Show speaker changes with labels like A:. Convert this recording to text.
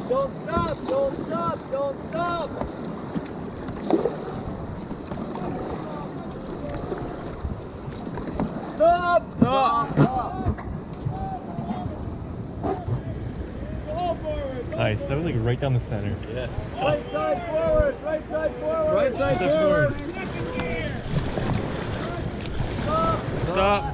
A: Don't stop, don't stop, don't stop. Stop! Stop!
B: Nice, that was like right down the center.
A: Yeah. Right side forward, right side forward.
C: Right side forward.
B: Stop.